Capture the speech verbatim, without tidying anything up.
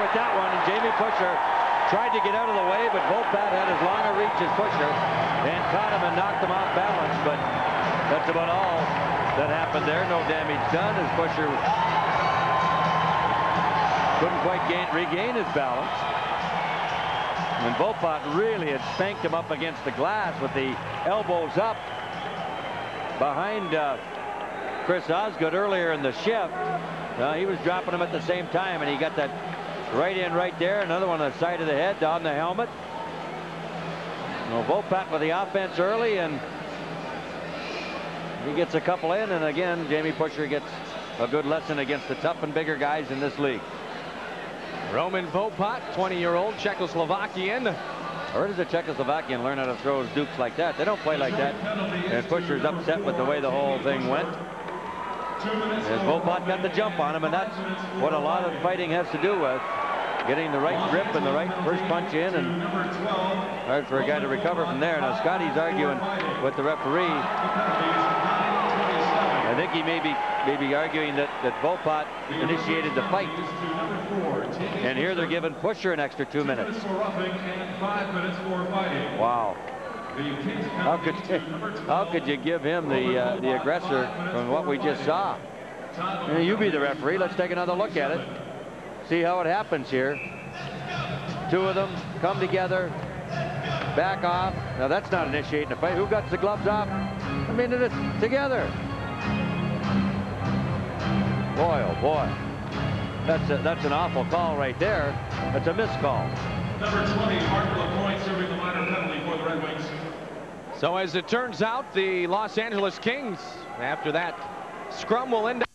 with that one, and Jamie Pushor tried to get out of the way, but Vopat had as long a reach as Pushor and caught him and knocked him off balance, but that's about all that happened there. No damage done as Pushor couldn't quite gain, regain his balance. And Vopat really had spanked him up against the glass with the elbows up behind uh, Chris Osgood earlier in the shift. Uh, he was dropping him at the same time, and he got that right in right there. Another one on the side of the head, on the helmet. Well, Vopat with the offense early, and he gets a couple in, and again, Jamie Pushor gets a good lesson against the tough and bigger guys in this league. Roman Vopat, twenty-year-old Czechoslovakian. Where does a Czechoslovakian learn how to throw his dukes like that? They don't play like that. And Pushor's upset with the way the whole thing went. As Vopat got the jump on him, and that's what a lot of fighting has to do with. Getting the right grip and the right first punch in, and hard for a guy to recover from there. Now Scotty's arguing with the referee. I think he may be, may be arguing that, that Vopat initiated the fight. And here they're giving Pushor an extra two minutes. Wow. How could you, how could you give him the uh, the aggressor from what we just saw? You know, you be the referee. Let's take another look at it. See how it happens here. Two of them come together, back off. Now that's not initiating a fight. Who got the gloves off? I mean, it's together. Boy, oh boy. That's a, that's an awful call right there. That's a missed call. Number twenty, Hartwell Point, serving the minor penalty for the Red Wings. So as it turns out, the Los Angeles Kings, after that scrum, will end up